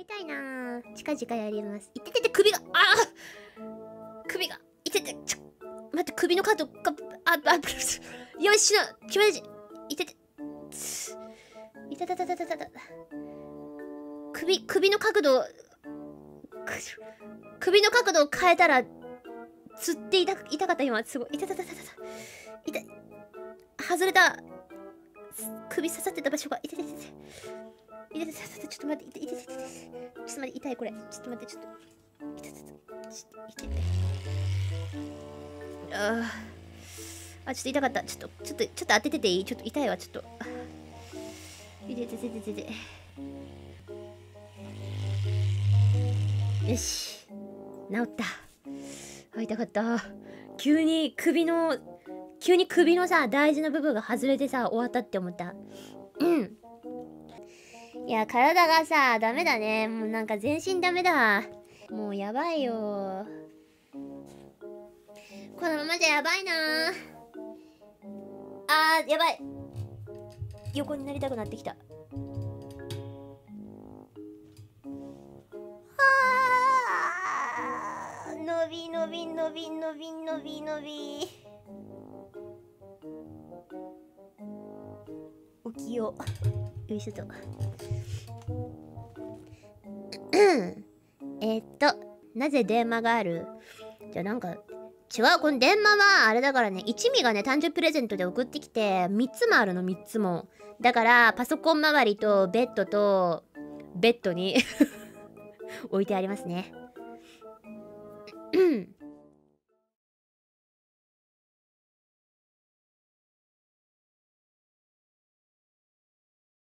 りたいな。近々やります。いててて、首が、首が、いてて、待って、首の角が、よしな、決めじ、いてて、いたたたたたたた。首の角度、首の角度を変えたら、つって痛かった、今。すごい。いたたたたたた。痛い。外れた。首刺さってた場所が、痛い。ちょっと待って、ちょっと待って、痛い、これ。ちょっと待って、ちょっと。ちょっと痛かった。ちょっと当ててていい？ちょっと痛いわ、ちょっと。痛い。よし。治った。痛かった。急に首のさ、大事な部分が外れてさ、終わったって思った。いや、体がさ、ダメだね。もうなんか全身ダメだ。もうやばいよ。このままじゃやばいな。やばい。横になりたくなってきた。伸び。起きよう。よいしょと。なぜ電話がある？じゃあなんか、違う、この電話はあれだからね、一味がね、誕生日プレゼントで送ってきて、3つもあるの、3つも。だから、パソコン周りとベッドに置いてありますね。